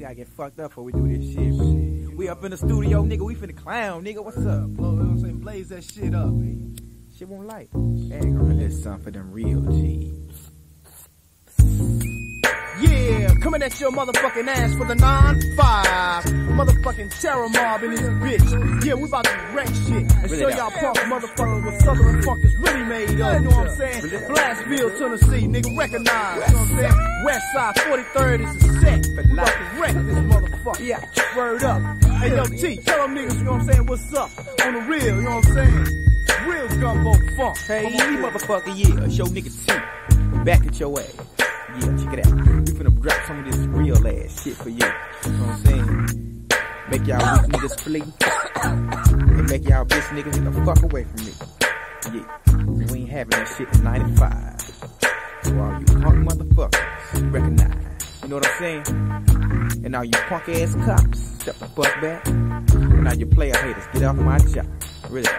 gotta get fucked up before we do this shit. We up in the studio, nigga. We finna clown, nigga. What's up? Blow, you know what I'm saying? Blaze that shit up, man. Shit won't light. Hey, gonna let something for them real G. Yeah, coming at your motherfucking ass for the 9-5. Motherfucking terror mob in this bitch. Yeah, we about to wreck shit and Really show y'all punk motherfuckers what Southern funk is really made of. You know what I'm saying? Blastville, Tennessee, nigga, recognize. You know what I'm saying? West side, 43rd is a set. We about to wreck this motherfucker. Yeah. Word up. Hey, yo, T, tell them niggas, you know what I'm saying, what's up on the real, you know what I'm saying? Real gumbo funk. Hey, motherfucker, yeah. Show nigga T. Back at your ass. Yeah, check it out. We finna drop some of this real ass shit for you. You know what I'm saying? Make y'all weak niggas flee. And make y'all bitch niggas get the fuck away from me. Yeah. We ain't having that shit in 95. So all you punk motherfuckers, recognize. You know what I'm saying? And all you punk ass cops, step the fuck back. And all you player haters, get off my job. Really.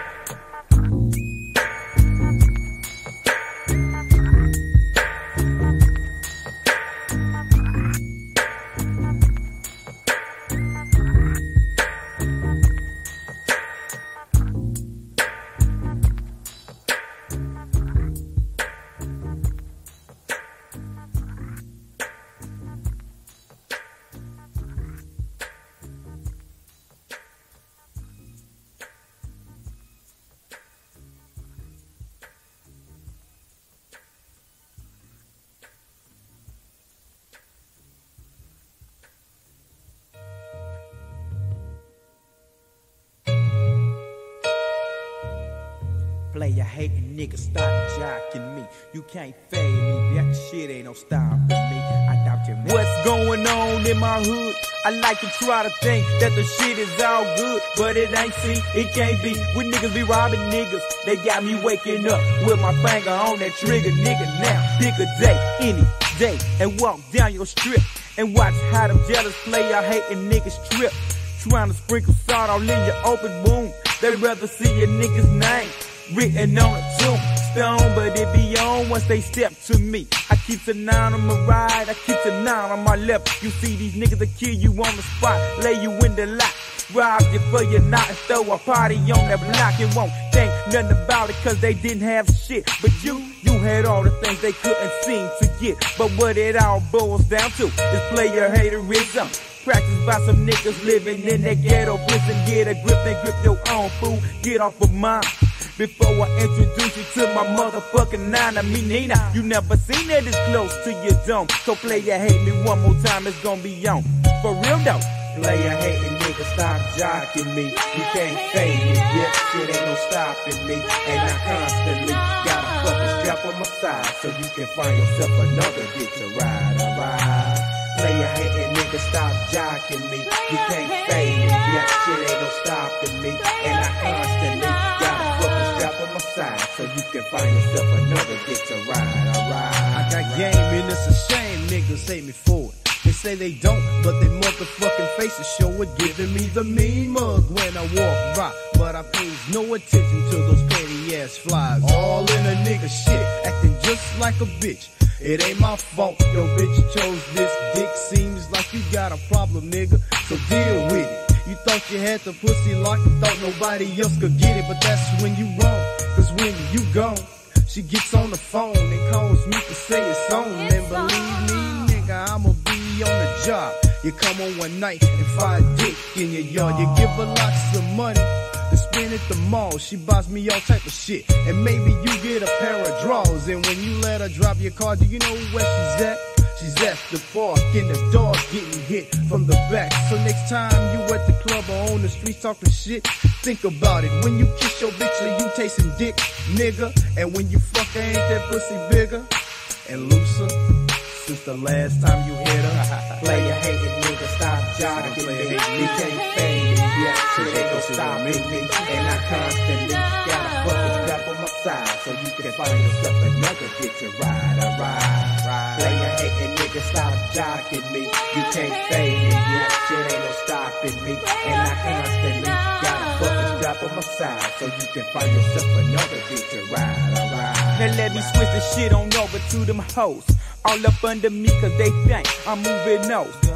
Player hating niggas start jocking me. You can't fade me, that shit ain't no stopping me. I doubt you. What's going on in my hood? I like to try to think that the shit is all good, but it ain't. See, it can't be. When niggas be robbing niggas, they got me waking up with my finger on that trigger, nigga. Now pick a day, any day, and walk down your strip and watch how them jealous player hating niggas trip, trying to sprinkle salt all in your open wound. They rather see your nigga's name written on a tombstone, but it be on once they step to me. I keep a 9 on my right, I keep a 9 on my left. You see these niggas that kill you on the spot, lay you in the lot, rob you for your knot, and throw a party on that block and won't think nothing about it cause they didn't have shit. But you had all the things they couldn't seem to get. But what it all boils down to is player haterism, practiced by some niggas living in that ghetto prison. Get a grip and grip your own fool, get off of mine. Before I introduce you to my motherfucking Nana, me Nina. You never seen that this close to your dome. So player hate me one more time, it's gonna be on. For real though. Player hating nigga, stop jocking me. You can't fade me, yeah, shit ain't no stopping me. And I constantly got a fucking strap on my side, so you can find yourself another dick to ride, alright. Player hating nigga, stop jocking me. You can't fade me, yeah, shit ain't no stopping me. And I constantly got a fucking strap on my side, so you can find yourself another dick to ride, alright. I got game and it's a shame niggas hate me for it. They say they don't, but they motherfucking faces show it, giving me the mean mug when I walk by. But I pays no attention to those petty ass flies. All in a nigga shit, acting just like a bitch. It ain't my fault, yo bitch chose this dick. Seems like you got a problem, nigga, so deal with it. You thought you had the pussy locked and thought nobody else could get it, but that's when you wrong. Cause when you gone, she gets on the phone and calls me to say it's on. And believe me, nigga, I'ma be on the job. You come on one night and find dick in your yard. You give her lots of money to spend at the mall. She buys me all type of shit, and maybe you get a pair of drawers. And when you let her drop your car, do you know where she's at? She's at the park in the dark getting hit from the back. So next time you at the club or on the streets talking shit, think about it. When you kiss your bitch or you tasting dick, nigga. And when you fuck her, ain't that pussy bigger and looser since the last time you hit her? Player hating nigga, stop jogging me. You can't fade me, yeah, shit ain't gon' stop me. And I constantly got a fucking strap on my side, so you can find yourself another dick to ride, alright. Player hating nigga, stop jogging me. You can't fade me, yeah, shit ain't no stopping me. And I constantly got a fucking strap on my side, so you can find yourself another dick to ride, alright. Now let me switch the shit on over to them hoes. All up under me cause they think I'm moving nose.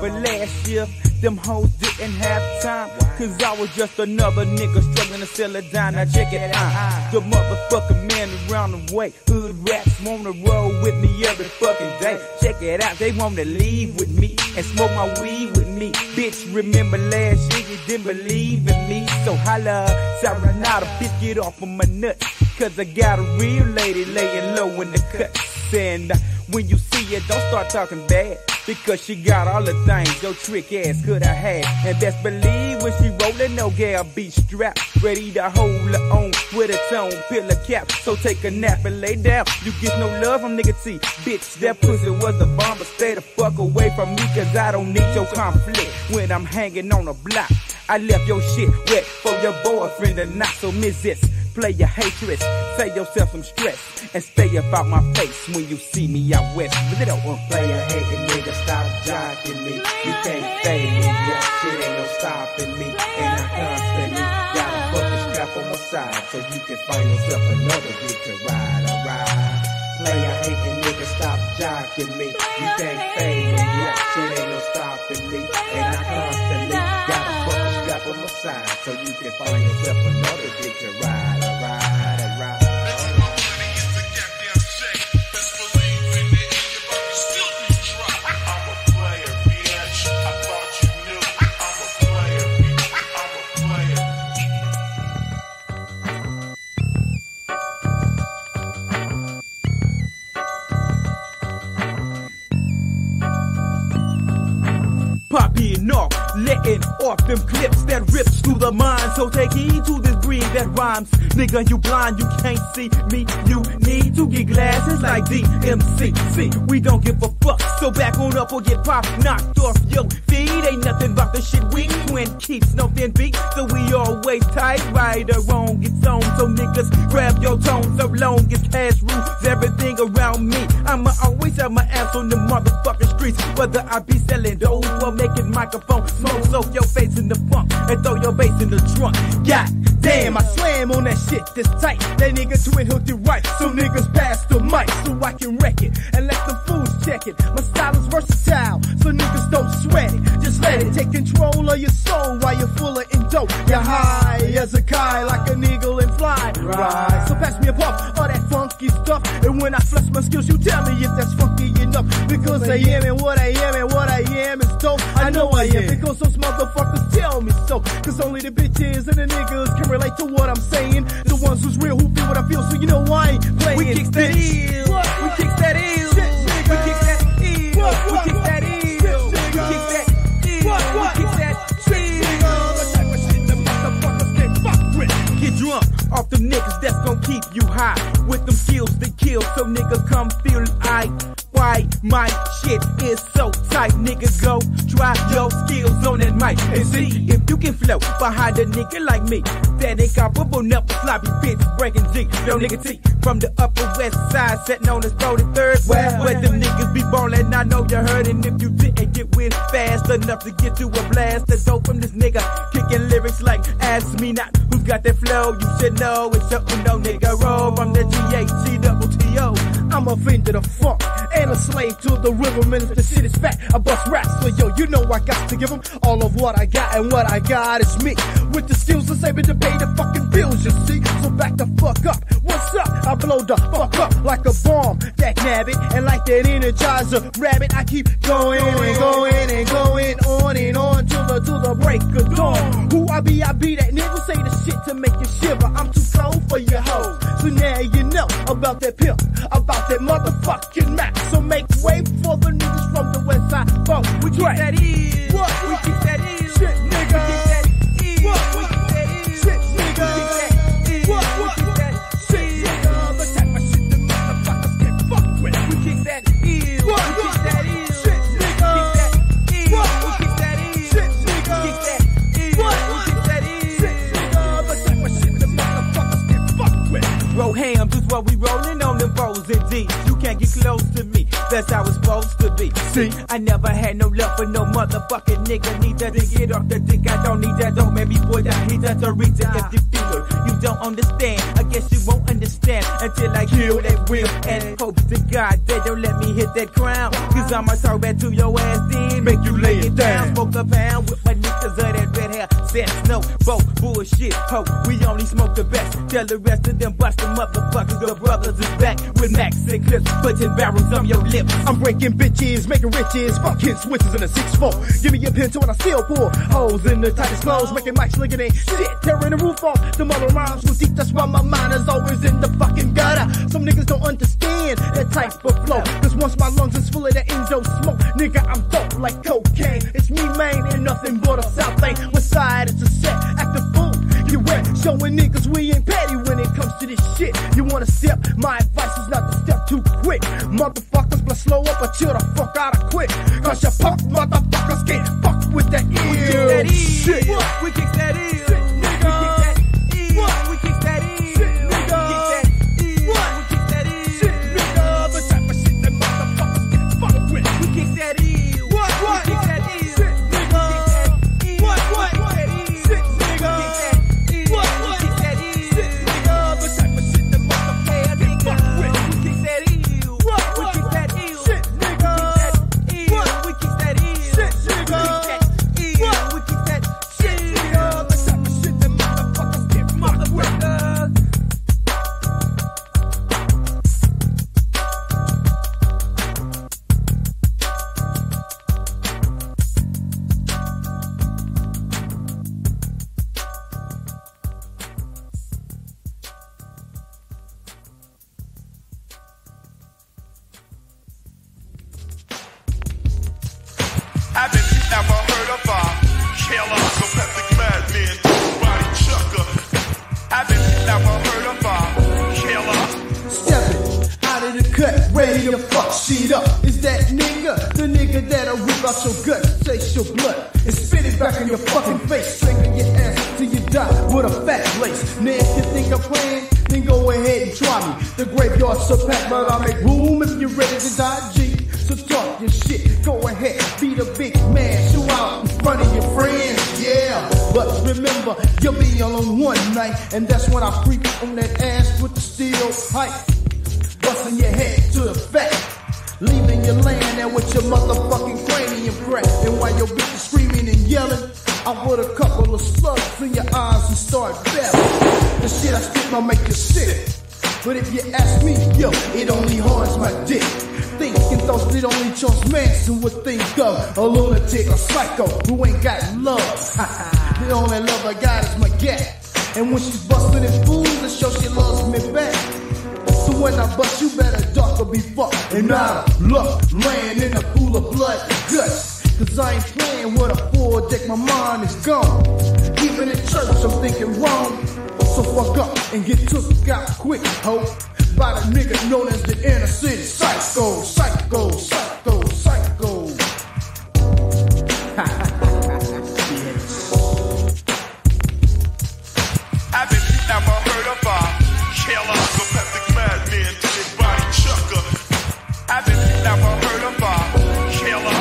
But last year, them hoes didn't have time. Cause I was just another nigga struggling to sell a dime. Now check it out. The motherfucking man around the way. Hood rats wanna roll with me every fucking day. Check it out, they wanna leave with me and smoke my weed with me. Bitch, remember last year you didn't believe in me. So holla, Serenata, bitch, get off of my nuts. Cause I got a real lady laying low in the cuts. And when you see it, don't start talking bad. Because she got all the things your trick ass could have had. And best believe when she rollin', no gal be strapped. Ready to hold her own with a tone, pill a cap. So take a nap and lay down. You get no love from nigga T. Bitch, that pussy was a bomb, but stay the fuck away from me. Cause I don't need your conflict when I'm hanging on a block. I left your shit wet for your boyfriend or not. So miss this, play your hatred, save yourself some stress, and stay about my face when you see me out west. Little player hating nigga, stop jocking me. You can't fade me, yeah, shit ain't no stopping me. And I constantly got a fucking strap on my side, so you can find yourself another bitch to ride, alright. Player hating nigga, stop jocking me. You can't fade me, yeah, shit ain't no stopping me. And I constantly got a fucking strap on my side, so you can find yourself another bitch to ride, alright, alright. Popping off, letting off them clips that rips through the mind. So take heed to this breed that rhymes. Nigga, you blind, you can't see me. You need to get glasses like DMC. See, we don't give a fuck, so back on up or get popped, knocked off your feet. Ain't nothing about the shit we twin keeps no thin beat. So we always tight, right or wrong, it's on. So niggas, grab your tone so long as cash rules everything around me. I'ma always have my ass on the motherfucking streets, whether I be selling dope or making microphone smoke, soak your face in the funk and throw your bass in the trunk. God damn, I slam on that shit this tight. That nigga twin hooked it right, so niggas pass the mic so I can wreck it and let the fools check it. My style is versatile, so niggas don't sweat it. Just let it take control of your soul while you're full of dope. You're high as a kite, like an eagle and fly. Right, so pass me a puff, all that funky stuff. And when I flex my skills, you tell me if that's funky enough. Because I am and what I am and what I am is dope. I know I am, because those motherfuckers tell me so. Cause only the bitches and the niggas can relate to what I'm saying. The ones who's real, who feel what I feel, so you know I ain't playing. We kicks that ill, we kicks that ill, we kicks that ill, we kicks that ill, we kicks that ill, we kicks that ill. The type of shit the motherfuckers can't fuck with. Get drunk off them niggas that's gon' keep you high with them skills that kill, so nigga come feel why my shit is so tight. Nigga, go try your skills on that mic and see if you can flow behind a nigga like me. That ain't comparable, never sloppy bitch breaking G. Yo nigga T from the upper west side, sitting on his 43rd. Where them niggas be ballin', I know you heard. And if you didn't get with fast enough to get you a blast, the dope from this nigga kicking lyrics like ask me not who's got that flow. You should know it's something no nigga roll from the GHGTO. I'm offended of funk and a slave to the rhythm, and if the shit is fat, I bust raps. So yo, you know I got to give them all of what I got, and what I got is me. With the skills that's able to pay the fucking bills, you see. So back the fuck up. What's up? I blow the fuck up like a bomb, that nabbit, and like that Energizer rabbit, I keep going and going and going on and on till the break of dawn. Who I be that nigga say the shit to make you shiver. I'm too cold for your hoes, so now you know about that pimp, about that motherfucking Mac. So make way for the niggas from the west side. Fuck, we kick that is. What? We kick that is. Shit, nigga. We kick that is. What? We kick that is. Shit, nigga. We kick that is. What? We kick that shit, nigga. The type of shit the motherfuckers can't fuck with. We kick that is. What? We kick that is. Shit, nigga. We kick that is. What? We kick that is. Shit, nigga. We kick that is. What? We kick that is. Shit, nigga. The type of shit the motherfuckers can't fuck with. Roll hams is what we rollin' on them O's and D's. You can't get close to me, that's how it's supposed to be. See, I never had no love for no motherfucking nigga. Need that to get off the dick, I don't need that, don't maybe boy, I need that to reach it. If you feel you don't understand, I guess you won't understand until I kill that will. And hope to God they don't let me hit that crown, cause I'ma talk back to your ass then make you lay it down. Smoke a pound with my niggas of that red hair. Sense no, both bullshit, ho. We only smoke the best. Tell the rest of them bust them motherfuckers. The brothers is back with Max and clips, putting barrels on your lips. I'm breaking bitches, making riches, fucking switches in a 6-4. Give me a pin to when I still pour holes in the tightest clothes, making mics looking ain't shit, tearing the roof off. The mother rhymes will deep, that's why my mind is always in the fucking gutter. Some niggas don't understand that type of flow, cause once my lungs is full of that endo smoke, nigga, I'm dope like cocaine. It's me, man, and nothing but a South thing. What side it's a set, act the fool. You wet, showing niggas we ain't petty when it comes to this shit. You wanna step? My advice is not to step too quick. Motherfuckers, but slow up or chill the fuck out of quick. Cause your punk motherfuckers can't fuck with that ill shit. We kick that ill. We kick that ill. Ready to fuck shit up. Is that nigga the nigga that'll rip out your gut, taste your blood, and spit it back in your fucking face, strangle your ass till you die with a fat lace? Now if you think I'm playing, then go ahead and try me. The graveyard's so packed, but I'll make room if you're ready to die, G. So talk your shit, go ahead, be the big man, show out in front of your friends, yeah. But remember, you'll be alone one night, and that's when I creep on that ass with the steel pipe, busting your head to the back, leaving you laying there with your motherfucking cranium crack. And while your bitch is screaming and yelling, I put a couple of slugs in your eyes and start babbling. The shit I spit might make you sick, but if you ask me, yo, it only hards my dick. Thinking thoughts that only Charles Manson would think of, a lunatic, a psycho who ain't got love. The only love I got is my gat, and when she's busting in fools, it shows she loves me back. So when I bust, you better duck or be fucked and out of luck, laying in a pool of blood and guts. Cause I ain't playing with a full deck, my mind is gone. Even in church, I'm thinking wrong. So fuck up and get took out quick, ho, by the nigga known as the inner city psycho, psycho, psycho, psycho. I've been never heard of a killer, sympathetic madman to his body chucker. I've been never heard of a killer.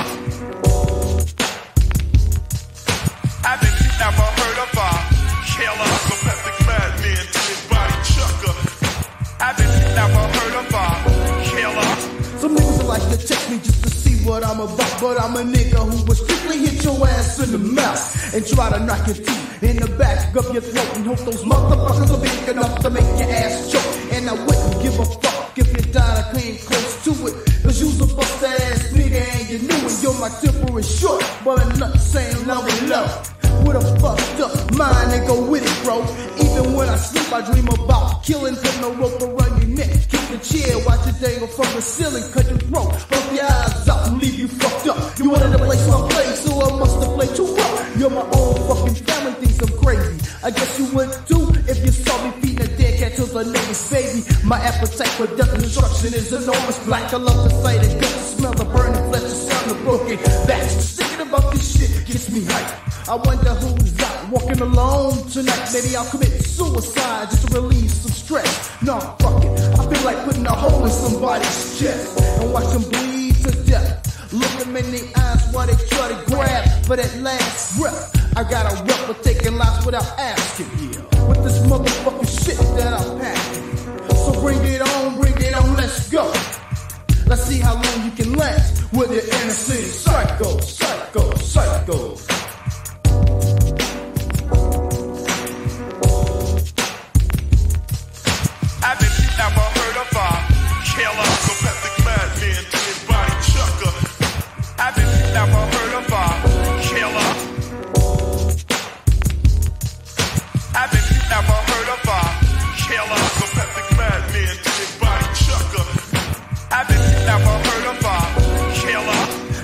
I've been never heard of a killer, sympathetic madman to his body chucker. I've been never heard of a killer. Some niggas would like to check me just to see what I'm about, but I'm a nigga who will strictly hit your ass in the mouth and try to knock your teeth in the back of your throat and hope those motherfuckers are big enough to make your ass choke. And I wouldn't give a fuck if you died, I came close to it, cause you's a bust ass nigga and you knew it. Yo, my temper is short, but I'm not saying love and love. With a fucked up mind and go with it, bro. Even when I sleep, I dream about killing, putting a rope around your neck, kick the chair, watch it dangle from the ceiling, cut your throat, poke your eyes out and leave you fucked up. You wanted to play some play, so I must have played too rough. You're my own fucking family, thinks I'm crazy. I guess you would too if you saw me feeding a dead cat to the neighbor's baby. My appetite for death and destruction is enormous. Black, I love the sight and gut to smell the burning flesh, the sound of broken backs. Thinking about this shit gets me hyped. I wonder who's out walking alone tonight. Maybe I'll commit suicide just to relieve some stress. No, fuck it, I feel like putting a hole in somebody's chest and watch them bleed to death. Look them in the eyes while they try to grab for that last breath. I got a rep for taking lives without asking, yeah, with this motherfucking shit that I'm packing. So bring it on, let's go. Let's see how long you can last with the inner city psycho.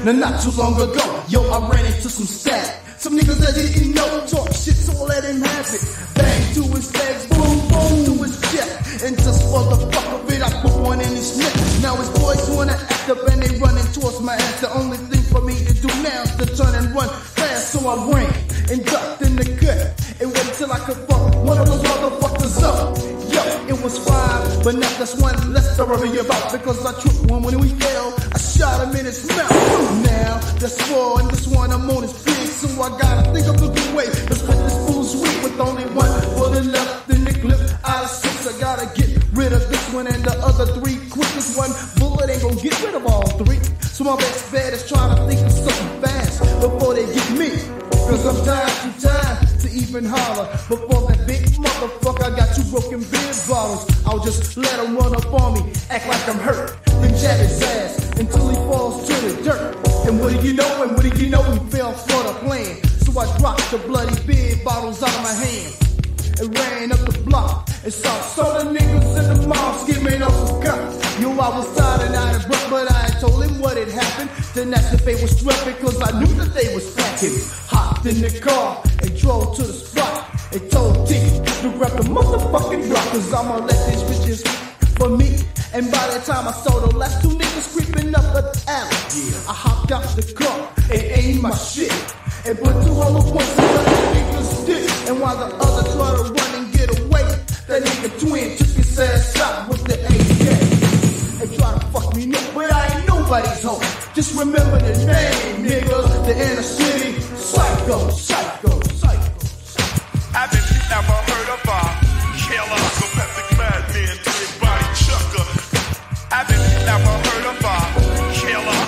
Now not too long ago, yo, I ran into some static. Some niggas that didn't know talk shit, so I let him have it. Bang to his legs, boom, boom to his chest. And just for the fuck of it, I put one in his neck. Now his boys wanna act up and they running towards my ass. The only thing for me to do now is to turn and run fast. So I ran and ducked in the cut and waited till I could fuck one of those motherfuckers up. Yo, it was 5, but now that's one less to worry about. Because I tripped one when we fell, I shot him in his mouth. Now that's 4 and this one I'm on his big. So I gotta think of a good way to split this fool's week with only one bullet left in the clip out of 6. I gotta get rid of this one and the other 3 quick. This one bullet ain't gonna get rid of all 3. So my best bet is trying to think of something fast before they get me. Cause I'm too tired to even holler. Before that big motherfucker, I got 2 broken beer bottles. I'll just let him run up on me, act like I'm hurt, then jab his ass until he falls to the dirt. And what do you know, he fell for the plan. So I dropped the bloody beer bottles out of my hand and ran up the block and saw the niggas in the mall skimming off some guns. Yo, I was tired and out of breath, but I had told him what had happened. Then asked if they was strapped because I knew that they was packing. Hopped in the car and drove to the spot and told Tiki to grab the motherfucking block. Cause I'ma let these bitches for me. And by the time I saw the last 2 niggas creeping up the alley, I hopped out the car and aimed my shit and put 2 hollow points in the nigga's dick. And while the other tried to run and get away, that nigga twin took his ass out with the AK and tried to fuck me up, but I ain't nobody's home. Just remember the name, niggas, the inner city psycho, psycho, psycho. Haven't you ever heard of a killer, sympathetic madman, big body chucker? Haven't you ever heard of a killer?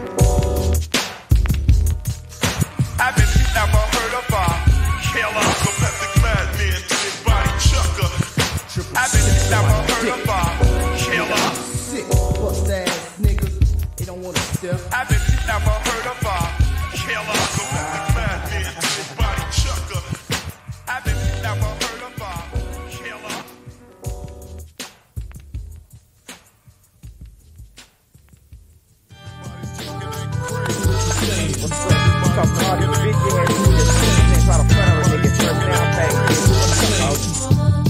Haven't you ever heard of a killer, sympathetic madman, big body chucker? Haven't you ever heard of a killer? Sick, bust ass niggas, they don't wanna step. Haven't you ever heard of a killer, sympathetic madman, big body chucker? Haven't you ever heard of a killer? What's up? I'm talking all these big ass niggas. Try to front of a nigga, turn down pay.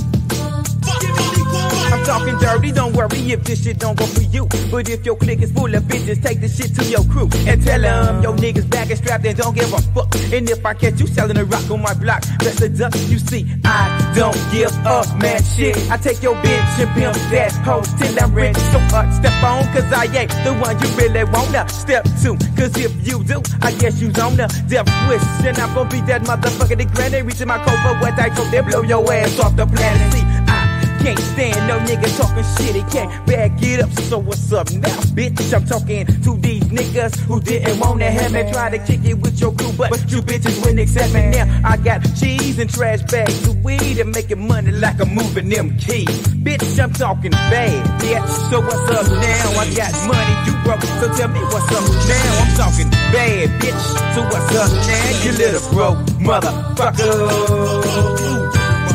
I'm talking dirty, don't worry if this shit don't go for you. But if your clique is full of bitches, take this shit to your crew and tell them your niggas back and strapped and don't give a fuck. And if I catch you selling a rock on my block, that's a duck. You see, I don't give up, man, shit. I take your bitch and pimp that hoe till I'm ready. So step on, cause I ain't the one you really wanna step to. Cause if you do, I guess you's on the death wish. And I'm gonna be that motherfucker that granny reaching my coat for what I told. They blow your ass off the planet. See, can't stand no nigga talking shit, he can't back it up. So what's up now, bitch? I'm talking to these niggas who didn't wanna have me. Try to kick it with your crew, but you bitches wouldn't accept me. Now I got cheese and trash bags of weed and making money like I'm moving them keys. Bitch, I'm talking bad, bitch. So what's up now? I got money, you broke, so tell me what's up now. I'm talking bad, bitch. So what's up now, you little broke motherfucker?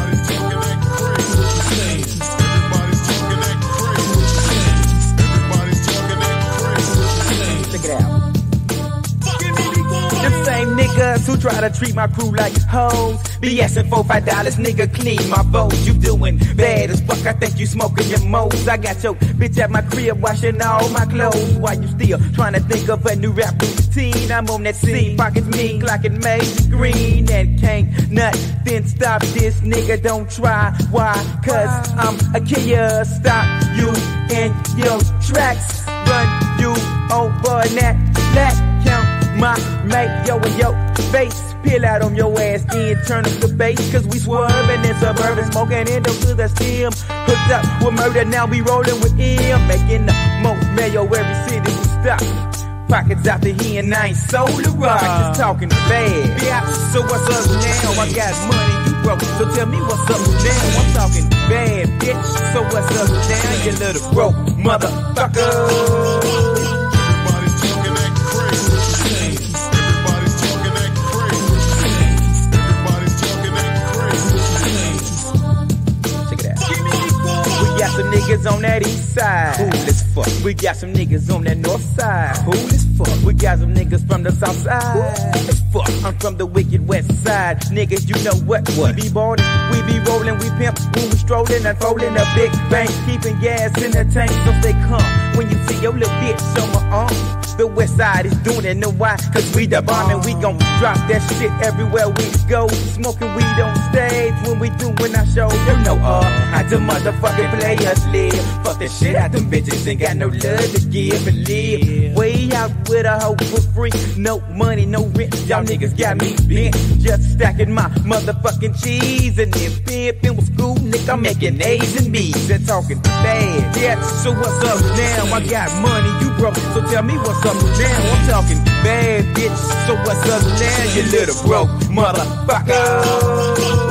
Niggas who try to treat my crew like hoes, be asking $4, $5, nigga, clean my bows. You doing bad as fuck, I think you smoking your moles. I got your bitch at my crib washing all my clothes. While you still trying to think of a new rap routine, I'm on that scene, pockets mean, clocking Major Green. And can't nothing stop this nigga, don't try. Why? Cause I'm a killer, stop you in your tracks, run you over that black count. My mate, yo, and yo, face, peel out on your ass, then turn up the bass, cause we swerving in suburban, smoking in to the stem, hooked up with murder, now we rolling with him, making the most mayo every city we stop, pockets out the here and I ain't sold a rock, just talking bad, yeah, so what's up now, I got money, you broke, so tell me what's up now, I'm talking bad, bitch, so what's up now, you little broke motherfucker. Some niggas on that that east side. Cool as fuck. We got some niggas on that north side. Cool as fuck. We got some niggas from the south side. Cool as fuck. I'm from the wicked west side. Niggas, you know what? We be ballin', we be rollin', we pimp. When we strollin', unfoldin' a big bank. Keeping gas in the tank so they come. When you see your little bitch on my arm. The west side is doing it, know why? Cause we the bomb and we gon' drop that shit everywhere we go. Smoking weed on stage when we doing our show. You know how the motherfucking players live. Fuck the shit out them bitches, ain't got no love to give and live. Way out with a hoe for free. No money, no rent, y'all niggas got me bent. Just stacking my motherfucking cheese. And then pimpin' with school, nigga, I'm making A's and B's. And talking bad, yeah, so what's up now? I got money, you broke, so tell me what's up now. I'm talking bad, bitch, so what's up now? You little broke motherfucker.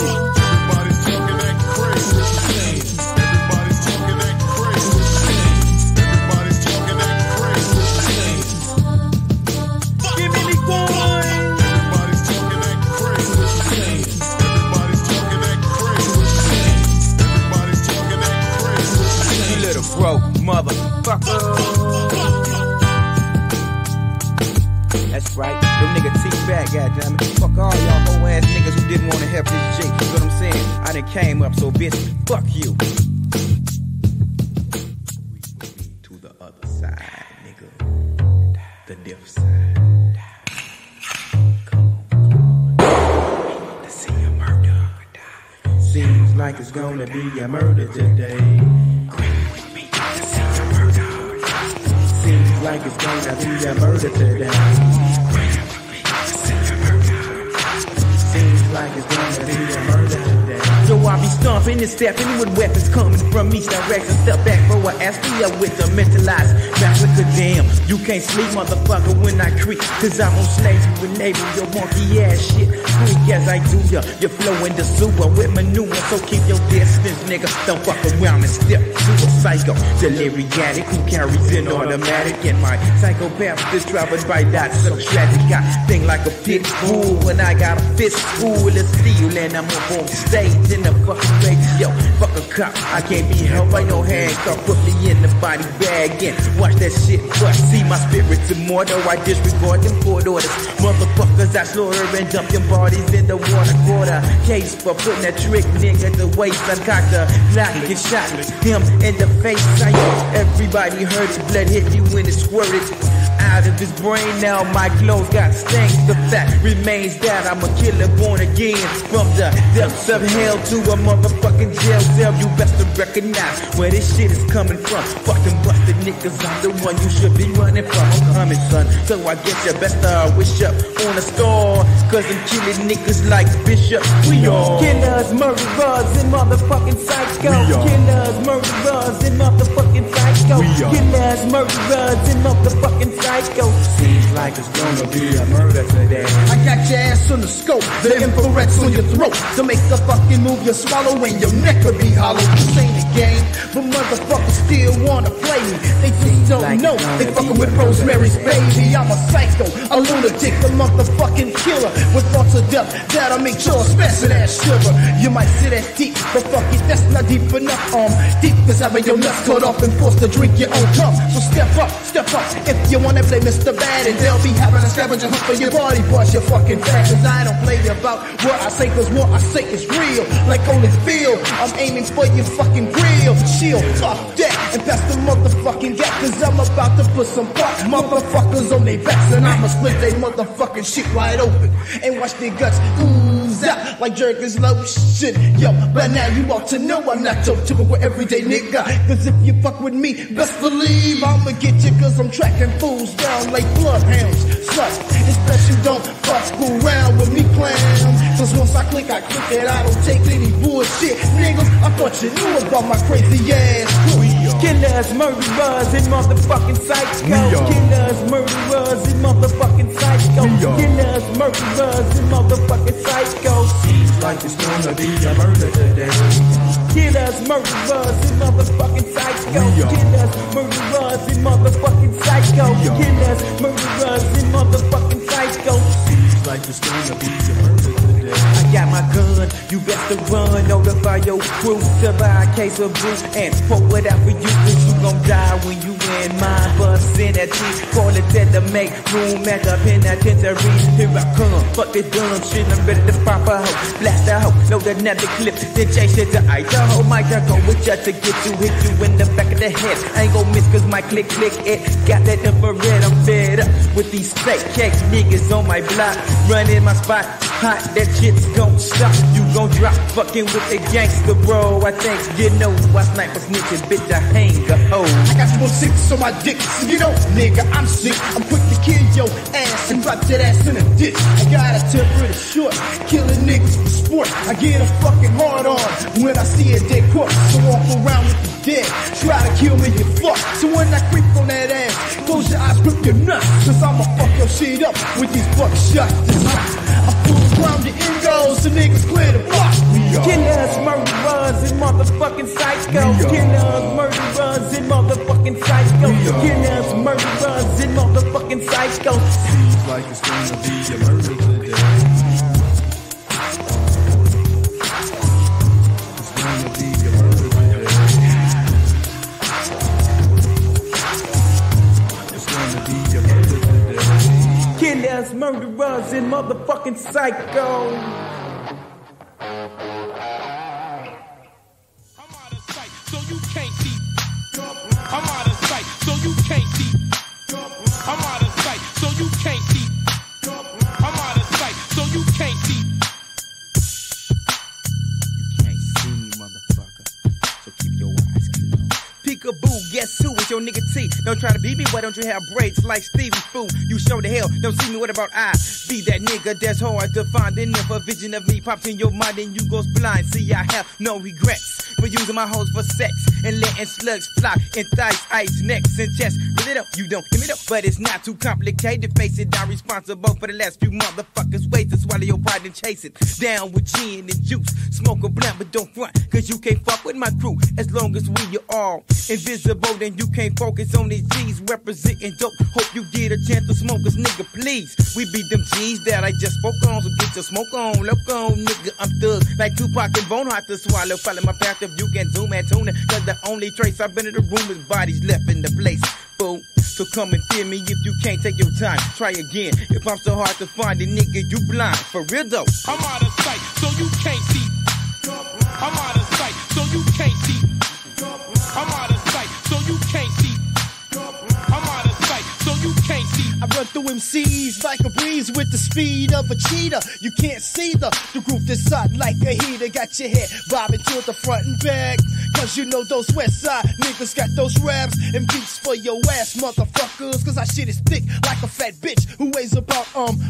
Motherfucker. That's right, them niggas teach back, goddammit. Fuck all y'all whole ass niggas who didn't wanna help this G. You know what I'm saying? I done came up, so bitch, fuck you. To the other side, nigga. The deaf side. Come on. Let's see a murder. Seems like it's gonna be a murder today. Seems like it's gonna be a murder today. Seems like it's gonna be a murder today. So I be stomping and stepping with weapons coming from each direction. Step back for a ass me up with a mentalized massacre. Damn, you can't sleep, motherfucker, when I creep. Cause I'm on slaves you enable your monkey ass shit. Quick as I do ya, you flow in the super with manure. So keep your distance, nigga. Don't fuck around and step to a psycho. Deliriatic who carries an automatic. And my psychopath is traveled by that so tragic. I think like a pit bull when I got a fist full of steel. And I'm up on stage in the fucking radio. Fuck a cop, I can't be held by no handcuff. Put me in the body bag and watch that shit bust. See my spirit's immortal, I disregard them court orders. Motherfuckers, I slaughter and dump them bodies in the water. Quarter case for putting that trick nigga to waste. I cocked the knock and shot him in the face. Everybody heard it, blood hit you when it squirted out of his brain. Now my clothes got stains. The fact remains that I'm a killer born again. From the depths of hell to a motherfucking jail cell. You best to recognize where this shit is coming from. Fucking busted niggas, I'm the one you should be running from. I'm coming, son, so I guess you best wish up on a star. Cause I'm killing niggas like Bishop. We all killers, murderers, and motherfucking psychos. Killers, murderers, and motherfucking psychos. Killers, murderers, and motherfucking psychos. Seems like it's gonna be a murder today. I got your ass on the scope, the infrared's on your throat. To make a fucking move, you swallow and your neck could be hollow. This ain't a game, but motherfuckers still wanna play me. They just don't know, they fucking with Rosemary's Baby. I'm a psycho, a lunatic, a motherfucking killer. With thoughts of death that'll make your special ass shiver. You might say that's deep, but fuck it, that's not deep enough. Deep is having your nuts cut off and forced to drink your own cum. So step up, if you wanna play Mr. Bad, and they'll be having a scavenger hunt for your body parts, your fucking fat. Cause I don't play about what I say, cause what I say is real. Like Holyfield, I'm aiming for your fucking grill. Chill, fuck that, and pass the motherfucking gap. Cause I'm about to put some fuck motherfuckers on their backs. And I'ma split they motherfucking shit wide open and watch their guts ooze out like Jergens lotion. Yo, but now you ought to know I'm not your typical everyday nigga. Cause if you fuck with me, best believe I'ma get you. Cause I'm tracking fools down like bloodhounds. Sluts, it's best you don't fuck around with me, clown. Cause once I click it, I don't take any bullshit. Niggas, I thought you knew about my crazy ass. Killers, murderers, and motherfucking psychos. Killers, murderers, and motherfucking psychos. Killers, murderers, and motherfucking psychos. Seems like it's gonna be a murder today. Killers, murderers, and motherfucking psychos. Killers, murderers, and motherfucking psychos. Killers, murderers, and motherfucking psychos. Seems like it's gonna be a murder today. I got my gun son. You best to run, notify your crew to buy a case of brew and pour it out for you, cause you gon' die when you in mine. Bust in that tea, call it dead to make room at the penitentiary. Here I come, fuck this dumb shit, I'm ready to pop a hoe, blast a hoe, load another clip, then chase it to Idaho. Might just go with you to get you, hit you in the back of the head. I ain't gon' miss cause my click it, got that infrared, I'm fed up with these fake cake niggas on my block, running my spot, hot, that shit's gon' stop, you gon' drop, fucking with the gangster, bro. I think you know I sniper snitching, bitch, I hang a hoe. I got 4 6 on my dick, so you know, nigga, I'm sick. I'm quick to kill your ass and drop that ass in a ditch. I got a temper that's short, killing niggas for sport. I get a fucking hard on when I see a dead corpse. So walk around with the dead, try to kill me, you fuck. So when I creep on that ass, close your eyes, grip your nuts, cause I'ma fuck your shit up with these buckshots. I pull around the ingoes, so niggas clear the block. Killers, murderers, and motherfucking psychos. Killers, murderers, and motherfucking psychos. Killers, murderers, and motherfucking psychos. Seems like it's gonna be a murder today. It's gonna be a murder today. It's gonna be a murder today. Killers, murderers, and motherfucking psychos. So you can't see. I'm out of sight, so you can't see. I'm out of sight, so you can't see. I'm out of sight, so you can't see. You can't see me, motherfucker. So keep your eyes closed. Peekaboo, guess who? It's your nigga T. Don't try to beat me, why don't you have braids like Stevie Foo? You show the hell, don't see me, what about I? Be that nigga that's hard to find. And if a vision of me pops in your mind, then you goes blind. See, I have no regrets for using my hoes for sex and letting slugs fly in thighs, ice, necks, and chest. Really though, you don't hear me though, but it's not too complicated. Face it, I'm responsible for the last few motherfuckers' ways to swallow your pride and chase it. Down with gin and juice, smoke a blunt, but don't front, cause you can't fuck with my crew. As long as we are all invisible, then you can't focus on these G's representing dope. Hope you get a chance to smoke us, nigga, please. We be them G's that I just spoke on, so get your smoke on, look on, nigga, I'm thug. Like Tupac and Bone, hard to swallow, follow my path if you can zoom and tune it. Cause the only trace I've been in the room is bodies left in the place, fool. So come and fear me if you can't take your time. Try again. If I'm so hard to find a nigga, you blind. For real though. I'm out of sight, so you can't see. I'm out of sight, so you can't see. I'm out of sight, so you can't see. I'm out of sight, so you can't see. I run through MCs like a breeze with the speed of a cheetah. You can't see the group that's hot like a heater. Got your head bobbing to the front and back, cause you know those west side niggas got those raps and beats for your ass, motherfuckers. Cause our shit is thick like a fat bitch who weighs about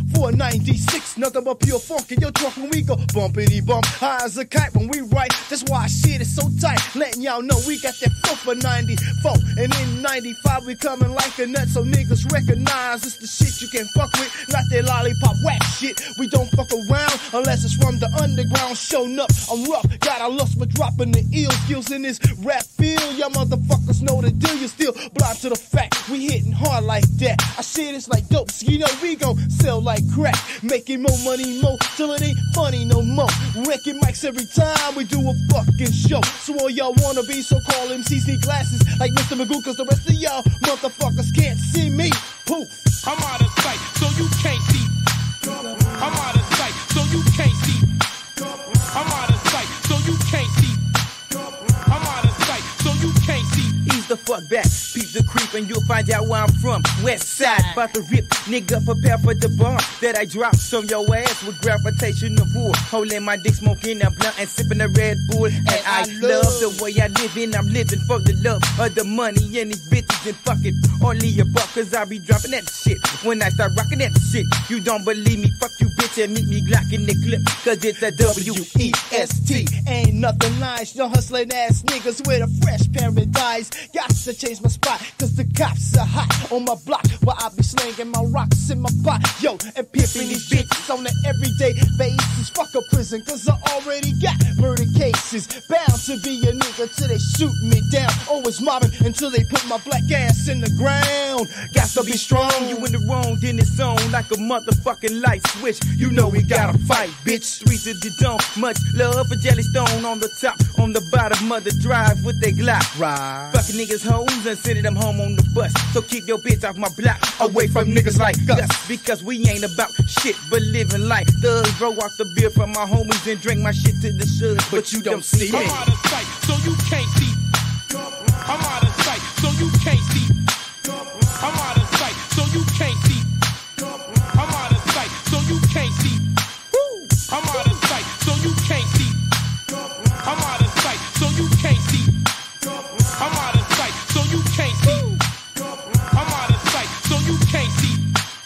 496. Nothing but pure funk in your trunk when we go bumpity bump. High as a kite when we write. That's why our shit is so tight. Letting y'all know we got that flow for 94. And in 95 we coming like a nut, so niggas recognize it's the shit you can fuck with, not that lollipop whack shit. We don't fuck around unless it's from the underground. Showing up, I'm rough, got a lust for dropping the ill skills in this rap field. Y'all motherfuckers know the deal. You still blind to the fact we hitting hard like that. I shit it's like dope, so you know we gon' sell like crack, making more money more till it ain't funny no more. Wrecking mics every time we do a fucking show. So all y'all wanna be so-called MCs need glasses like Mr. Magoo, cause the rest of y'all motherfuckers can't see me. Poof. I'm out of sight, so you can't see. I'm out of sight, so you can't see. I'm out of sight, so you can't see. I'm out of sight, so you can't see. Ease the fuck back, peep the creep, and you'll find out where I'm from. West side, about to rip, nigga, prepare for the bomb that I drop on your ass with gravitational pull. Holding my dick, smoking a blunt and sipping a Red Bull. And I love the way I live, and I'm living for the love of the money and these bitches and fucking only a buck, cause I be dropping that shit when I start rocking that shit. You don't believe me? Fuck you, bitch, and meet me glocking the clip, cause it's a W-E-S-T. Ain't nothing nice, no hustling ass niggas with a fresh paradise. Got to change my spot, cause the cops are hot on my block while I be slinging my rocks in my pot. Yo, and pimping these bitches on an everyday basis. Fuck a prison, cause I already got murder cases. Bound to be a nigga till they shoot me down. Always mobbing until they put my black ass in the ground. Got to be strong. You in the wrong, then it's on like a motherfucking light switch. You know we gotta fight, bitch. Streets of the dome. Much love for Jellystone on the top, on the bottom of the drive with they Glock. Right. Fucking niggas hoes and sending them home on the bus. So keep your bitch off my block, away from niggas like us. Because we ain't about shit but living life. Thugs roll off the beer from my homies and drink my shit to the suds. But you don't see me. I'm out of sight, so you can't see. I'm out of sight, so you can't see. I'm out of sight, so you can't see. I'm out of sight, so you can't see. I'm out of sight, so you can't see. I'm out of sight, so you can't see. I'm out of sight, so you can't see. I'm out of sight, so you can't see.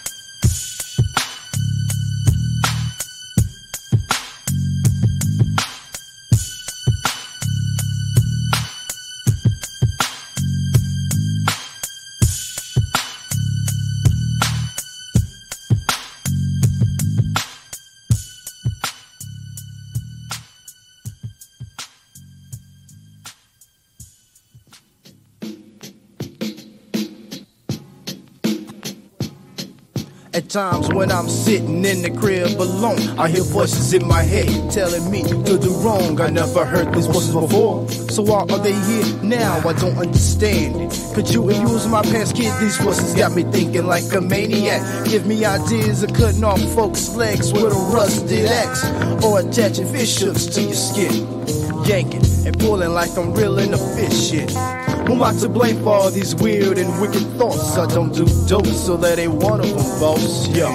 At times when I'm sitting in the crib alone, I hear voices in my head telling me to do wrong. I never heard these voices before, so why are they here now? I don't understand it. Could you abuse my past kid? These voices got me thinking like a maniac. Give me ideas of cutting off folks' legs with a rusted axe, or attaching fish hooks to your skin, yanking and pulling like I'm reeling a fish shit. Who am I to blame for all these weird and wicked thoughts? I don't do dope, so that ain't one of them, boss. Yo,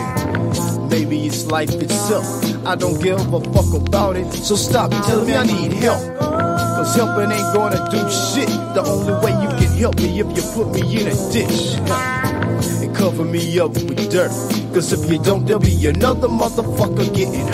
maybe it's life itself. I don't give a fuck about it, so stop telling me I need help. Cause helping ain't gonna do shit. The only way you can help me if you put me in a ditch and cover me up with dirt. Cause if you don't, there'll be another motherfucker getting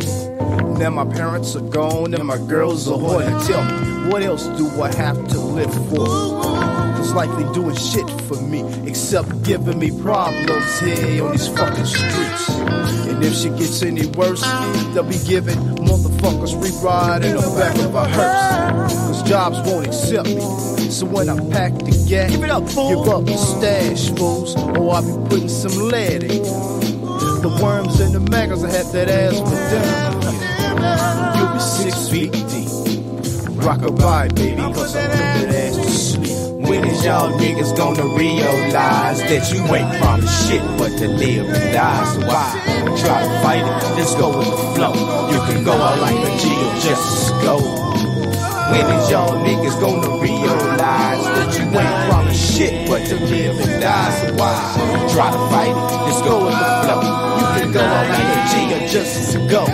hurt. Now my parents are gone and my girls are horny. Tell me, what else do I have to live for? Cause life ain't doing shit for me except giving me problems here on these fucking streets. And if shit gets any worse, they'll be giving motherfuckers free ride in the back of a hearse. Cause jobs won't accept me. So when I pack the gat, give up the stash, fools, or I'll be putting some lead in. The worms and the maggots will have that ass for dinner. You'll be 6 feet deep. Rock-a-bye, baby, cause I put that ass to sleep. When is y'all niggas gonna realize that you ain't promised shit but to live and die? So why try to fight it? Just go with the flow. You can go out like a G or just go. When is y'all niggas gonna realize that you ain't promised shit but to live and die? So why try to fight it? Just go with the flow. You can go out like a G or just go.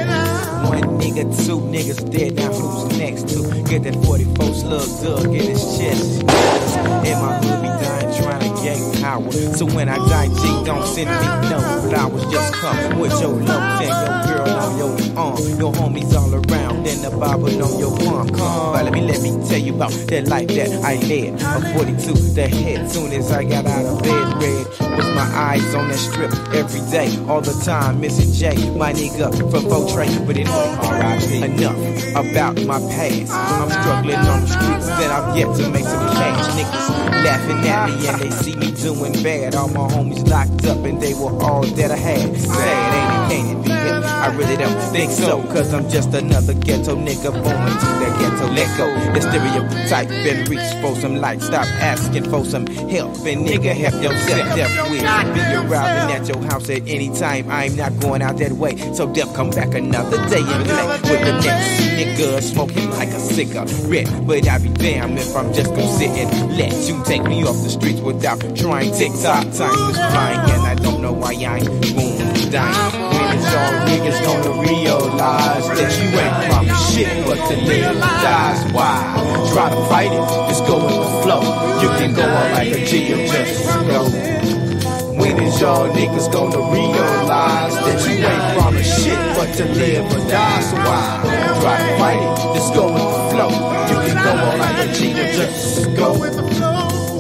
One nigga, two niggas dead, now who's next to get that 44 slug dug in his chest? And my hood be dying trying to gain power. So when I die, G, don't send me no flowers. Just come with your lumps and your girl on your arm. Your homies all around and the Bible on your palm. Come by, let me tell you about that life that I led. I'm 42, the head. Soon as I got out of bed, red was my eyes on that strip every day, all the time. Missing J, my nigga from Votrain, but anyway, alright, enough about my past. I'm struggling on the streets and I've yet to make some cash. Niggas laughing at me and they see me doing bad. All my homies locked up and they were all that I had. Sad, ain't it? Can't it be hip? I really don't think so, cause I'm just another ghetto nigga born to that ghetto. Let go, the stereotype and reach for some light. Stop asking for some help and nigga help yourself. Death will be arriving at your house at any time. I'm not going out that way, so death come back another day and play with the next nigga smoking like a cigarette. But I be damned if I'm just gonna sit and let you take me off the streets without trying. TikTok time is flying and I don't know why I ain't boom dying. When is y'all niggas gonna realize that you ain't promised shit but to live and die? So why try to fight it? Just go with the flow. You can go on like a G or just go. When is y'all niggas gonna realize that you ain't promised shit but to live or die? So why try to fight it? Just go with the flow. You can go on like a G or just go with the flow.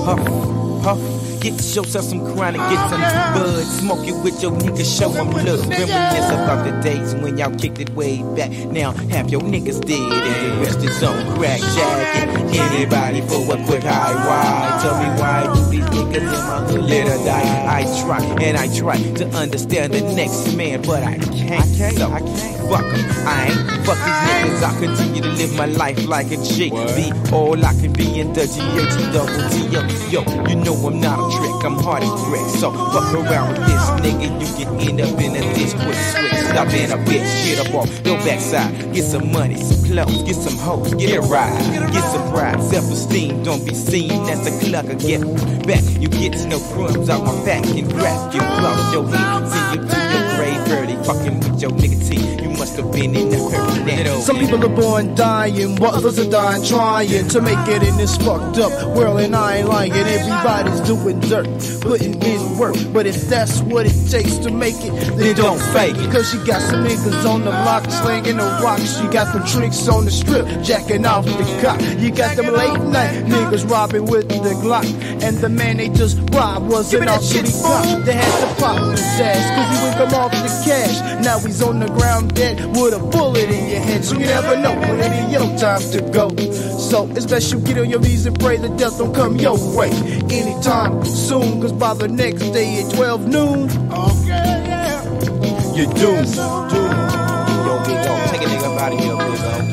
Puff, puff. Get yourself some chronic, get some bud. Smoke it with your niggas, show them love. Reminisce about the days when y'all kicked it way back. Now half your niggas dead and the rest is on crack jacket. Anybody for a quick high ride? Tell me why do these niggas in my hood let her die? I try and I try to understand the next man, but I can't. So fuck 'em. I ain't fuck these niggas. I continue to live my life like a G. Be all I can be in the G-H-E-double-T-O. Yo, you know I'm not a trick, I'm hard and brick. So fuck around with this nigga, you can end up in a ditch. Quick switch, stop being a bitch, get up off your backside. Get some money, some clothes, get some hoes, get a ride. Get some pride, self-esteem, don't be seen as a clugger. Get back, you get no crumbs out my back and grab your plug, your heat. See you to your grave early, fucking with your nicotine. You must have been in the hurt now. Some people are born dying, while others are dying trying to make it in this fucked up world, and I ain't lying. Everybody's doing dirt, putting in work, but if that's what it takes to make it, then don't fake it. Cause you got some niggas on the block slinging the rocks. You got them tricks on the strip, jacking off the cock. You got them late night niggas robbing with the Glock, and the man they just robbed wasn't off to be caught. They had to pop his ass cause he went them off the cash. Now he's on the ground dead with a bullet in your head. So you never know when it is your time to go. So it's best you get on your knees and pray that death don't come your way anytime soon. Cause by the next day at 12 noon, you're doomed. Yo, big dog, take a nigga out of here, big dog.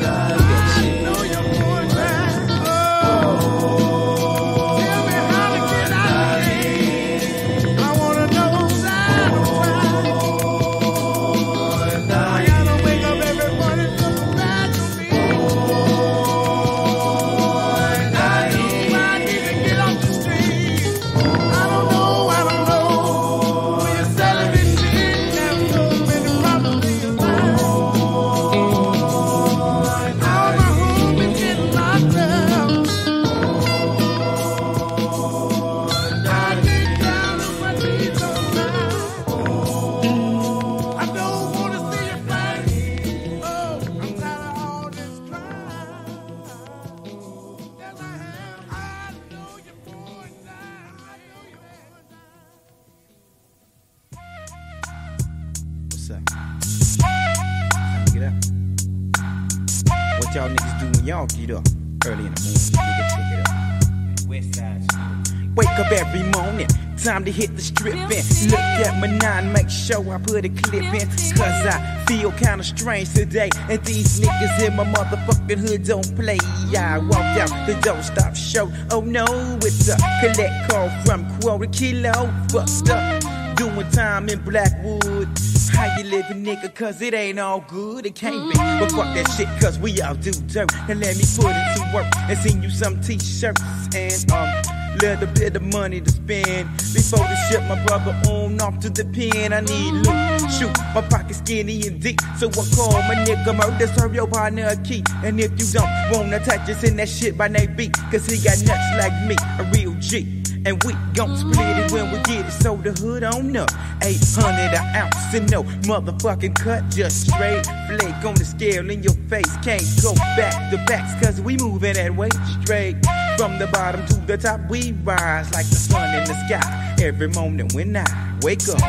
Y'all niggas do when y'all get up early in the morning. Nigga, check it up. West Side. Wake up every morning, time to hit the strip in. Look at my 9, make sure I put a clip in. Cause I feel kinda strange today, and these niggas in my motherfucking hood don't play. I walked out the door, stop show. Oh no, it's a collect call from Quarter Kilo. Fucked up, doing time in Blackwood. How you living, nigga, cause it ain't all good, it can't be. But fuck that shit, cause we all do dirt. And let me put it to work and send you some t-shirts and little bit of money to spend before the ship my brother on off to the pen. I need loot, shoot, my pocket skinny and deep, so I call my nigga Murder, serve your partner a key. And if you don't wanna touch us in that shit by name beat, cause he got nuts like me, a real G. And we gon' split it when we get it, so the hood on up. 800 an ounce and no motherfucking cut, just straight flake on the scale in your face. Can't go back to backs, cause we moving that way straight. From the bottom to the top, we rise like the sun in the sky. Every morning when I wake up.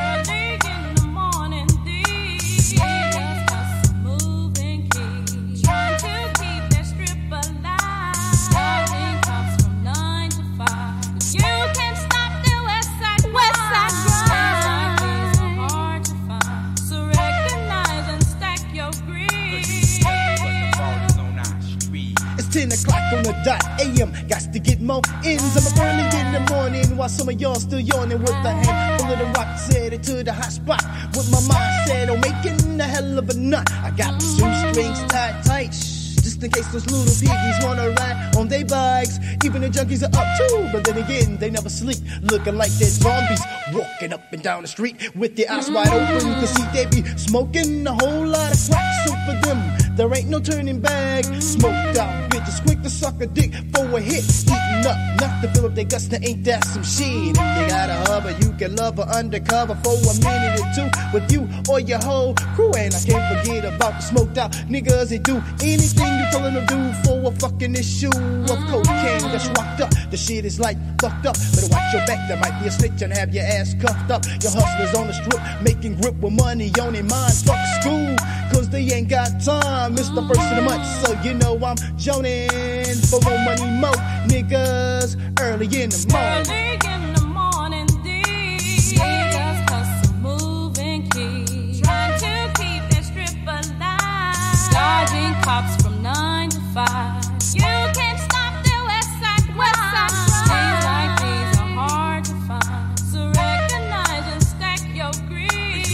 On the dot AM, got to get more ends. I'm up early in the morning while some of y'all still yawning with the handful of the rock headed to the hot spot. With my mindset on making a hell of a nut. I got my shoestrings tied tight, just in case those little piggies wanna ride on their bikes. Even the junkies are up too, but then again, they never sleep. Looking like they're zombies, walking up and down the street with their eyes wide open. You can see they be smoking a whole lot of crack. So for them, there ain't no turning back. Smoked out bitches quick to suck a dick for a hit. Eating up, not to fill up their guts, now ain't that some shit? If you got a hubber, you can love her undercover for a minute or two with you or your whole crew. And I can't forget about the smoked out niggas that do anything you tell them to do for a fucking issue of cocaine that's rocked up. The shit is like fucked up. Better watch your back, there might be a snitch and have your ass cuffed up. Your hustlers on the strip making grip with money on their mind. Fuck school, cause they ain't got time. It's the first of the month, so you know I'm joning for more money, more niggas early in the morning. Early in the morning, these niggas hustle, moving keys, trying to keep that strip alive, dodging cops from 9 to 5. You can't stop the West Side crime. Things like these are hard to find, so recognize and stack your greed.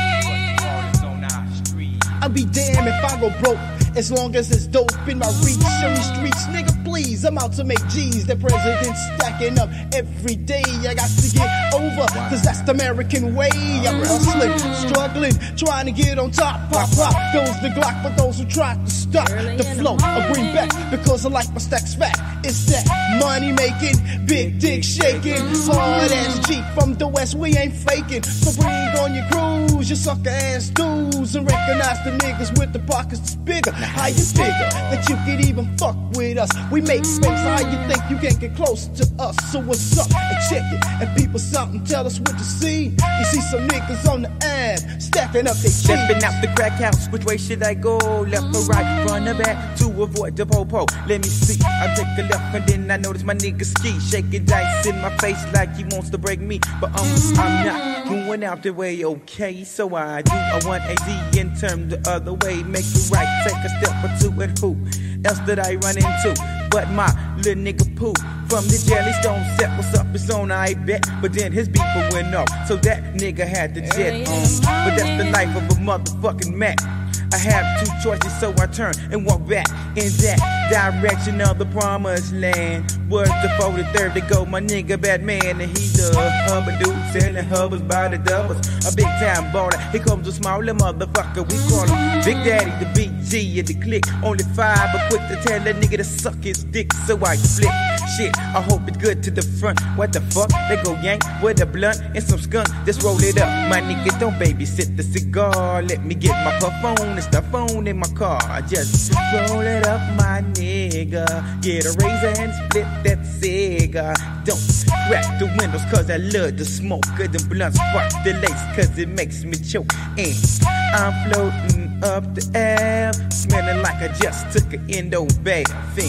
I'll be damned if I go broke, as long as it's dope in my reach. On these streets, nigga, please, I'm out to make G's. The president's stacking up every day. I got to get over, cause that's the American way. I'm hustling, struggling, trying to get on top. Pop, pop goes the Glock for those who try to stop the flow. A greenback, because I like my stacks fat. It's that money making, big dick shaking, hard ass G from the West, we ain't faking. So bring on your crews, your sucker ass dudes, and recognize the niggas with the pockets that's bigger. How you figure that you could even fuck with us? We make space, how you think you can't get close to us? So what's up? And check it, and people something, tell us what you see. You see some niggas on the ad, stacking up their cheese. Stepping out the crack house, which way should I go? Left or right, front or back, to avoid the po-po. Let me see, I take a left and then I notice my nigga ski, shaking dice in my face like he wants to break me. But I'm not going out the way, okay? So I do a 180 and turn the other way, make it right, take a step or two, and who else did I run into but my little nigga Pooh from the Jelly Stone set? What's up, his own, I bet. But then his beeper went off, so that nigga had the jet on. But that's the life of a motherfucking Mac. I have two choices, so I turn and walk back in that direction of the promised land. Was the 43rd to go, my nigga Batman, and he's the hubba dude selling hubbers by the doubles. A big time baller, here comes a smaller motherfucker. We call him Big Daddy, the BG of the clique. Only 5, but quick to tell that nigga to suck his dick, so I flip. Shit, I hope it's good to the front. What the fuck? They go yank with a blunt and some skunk. Just roll it up, my nigga. Don't babysit the cigar. Let me get my puff on. It's the phone in my car. Just roll it up, my nigga. Get a razor and split that cigar. Don't crack the windows, cause I love the smoke. Good and blunt spark the lace, cause it makes me choke. And I'm floating up the air, smelling like I just took an endo bath.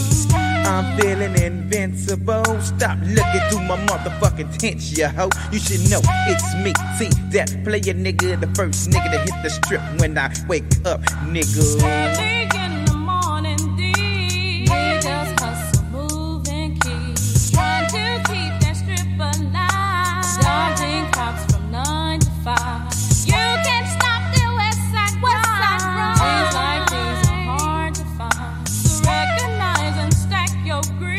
I'm feeling invincible. Stop looking through my motherfucking tents, ya ho. You should know it's me, see that player nigga, the first nigga to hit the strip when I wake up, nigga. Early in the morning, these niggas hustle, moving keys, trying to keep that strip alive, dodging cops from 9 to 5. You can't stop the West Side crime. Things like these are hard to find, so recognize and stack your greed.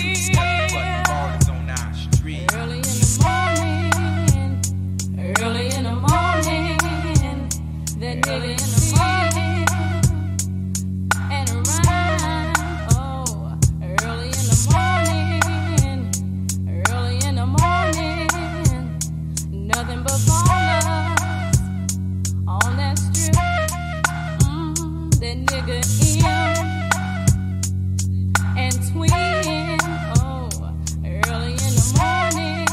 Early in the morning, that nigga in the morning, and around, oh, early in the morning, nothing but ballers on that strip, that nigga in, and twin, oh, early in the morning.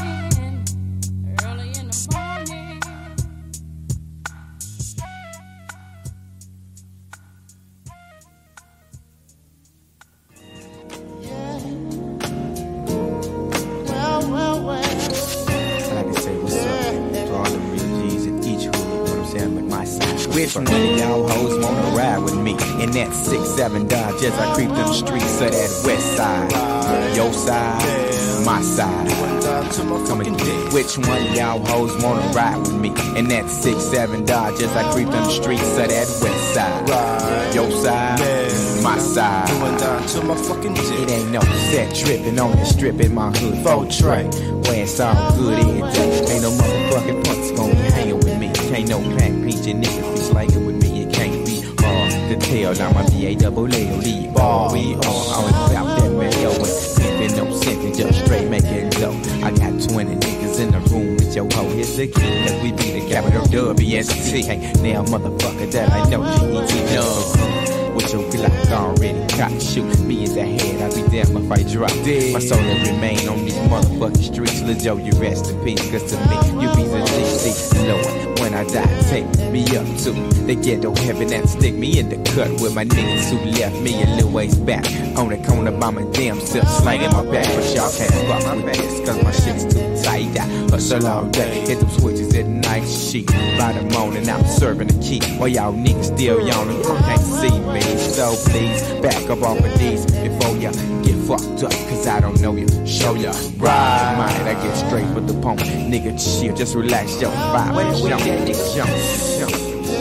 Which one of y'all hoes wanna ride with me? In that 6-7 Dodge as I creep through the streets of that west side. Your side, my side. Which one of y'all hoes wanna ride with me? In that 6-7 Dodge as I creep through the streets of that west side. Your side, my side. It ain't no set tripping on the strip in my hood. 4 tray, where it's all good every day. Ain't no motherfucking punks gonna hang with me. Can't no pack pinch a nigga be slanging with me. It can't be hard to tail. I'm a B-A-double-L, lead ball. We always about that mayo and sipping no sense and just straight making dough. I got 20 niggas in the room with your hoe. Here's the key, cause we be the capital W-S-T. Now motherfucker that I know G-E-T dub. With your Glock already cocked, shoot me in the head. I be damn if I drop dead. My soul will remain on these motherfucking streets. Lil' Joe, you rest in peace, cause to me, you be the DC Lord. When I die, take me up to the ghetto heaven and stick me in the cut with my niggas who left me a little ways back. On the corner by my damn self, slanging my back. But y'all can't fuck with this, cause my shit's too tight. I hustle all day, hit them switches at night. Shit, by the morning, I'm serving the key. While y'all niggas still yawning, you can't see me. So please, back up off of these before ya get fucked up, cause I don't know you. Show ya right mind, I get straight with the pump. Nigga chill, just relax your vibe. Jump.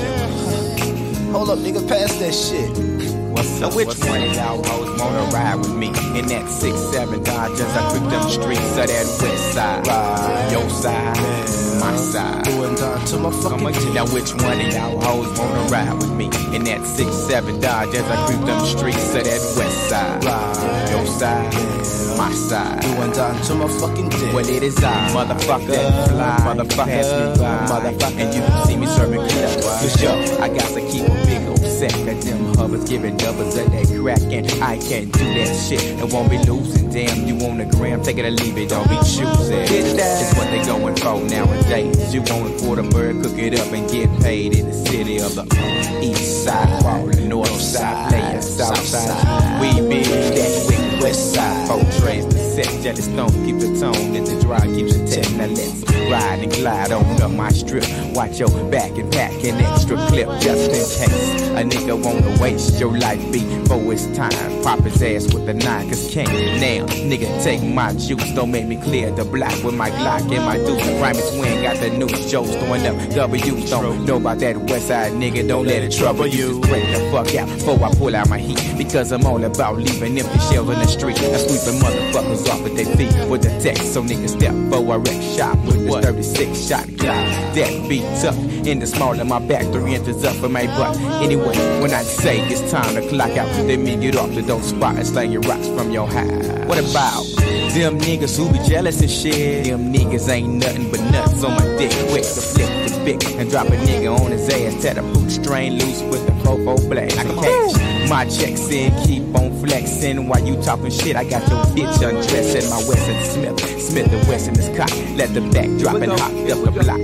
Hold up, nigga, pass that shit. What's up? Which one of y'all hoes wanna ride with me? In that 6-7 Dodge as I creep them streets of that west side. Ride. Your side, my side. Going down to my fucking team. Now which one of y'all hoes wanna ride with me? In that 6-7 Dodge as I creep them streets of that west side. Ride. Your side, my side. Going down to my fucking team. Well, it is I, motherfucker, that fly, motherfucker, motherfucker, and you can see me serving club. For sure, I got to keep a big old sack of them hovers giving doubles of that crack, and I can't do that shit and won't be losing. Damn, you on the gram, take it or leave it, don't be choosing. It's what they going for nowadays. You want for the bird, cook it up and get paid in the city of the east side, while the north side, playing south side. We be that wicked west side. 4 trays to set, jealous don't keep the tone, and the drive keeps it 10. Now let's ride and glide on up my strip. Watch your back and pack an extra clip just in case a nigga wanna waste your life before it's time. Pop his ass with a 9, cause can't now. Nigga, take my juice, don't make me clear the block with my Glock and my deuce. Primus Wing got the news, Joe's throwing up W. Don't know about that west side nigga, don't let it trouble you. Just break the fuck out before I pull out my heat, because I'm all about leaving empty shells in the street. I'm sweeping motherfuckers off with their feet with the text, so niggas step for a wreck shop with the 36 shot Glock. That beat tough in the small of my back, 3 inches up for my butt. Anyway, when I say it's time to clock out, then me get off the dope spot and slang your rocks from your high. What about them niggas who be jealous and shit? Them niggas ain't nothing but nuts on my dick. Quick to flip the bick and drop a nigga on his ass. Tear the boot strain loose with the 4-4 blade. I can cash my checks in, keep on flexing while you talking shit. I got your bitch undressed in my Wesson Smith the West in this cock. Let the back drop and hop up the block.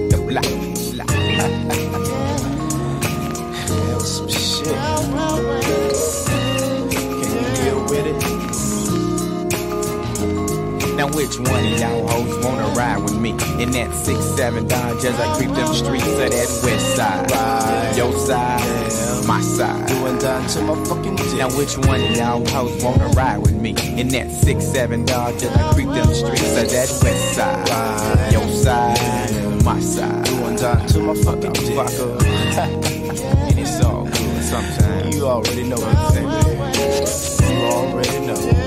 That was some shit. Can you deal with it? Now which one of y'all hoes wanna ride with me? In that 6-7 Dodge as I creep them streets of that west side. Ride. Your side, my side. Going down to my fucking dick. Now which one of y'all hoes wanna ride with me? In that 6-7 Dodge as I creep them streets of that west side. Ride. Your side, my side. Going down to my fucking dick. And it's all good sometimes. You already know what I'm saying. You already know.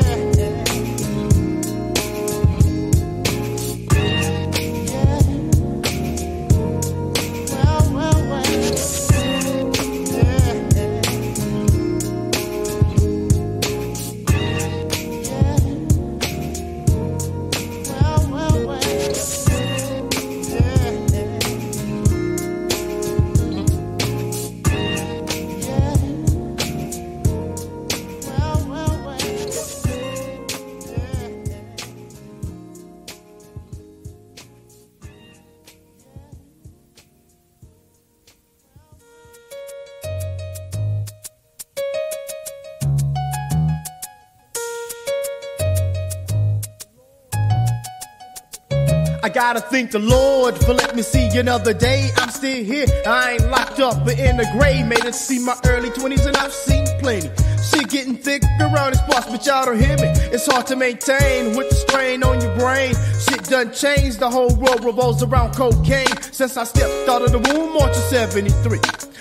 I gotta thank the Lord for letting me see another day. I'm still here, I ain't locked up but in the grave. Made it see my early 20s and I've seen plenty. Shit getting thick around these parts, but y'all don't hear me. It's hard to maintain with the strain on your brain. Shit done changed, the whole world revolves around cocaine. Since I stepped out of the womb, March of '73.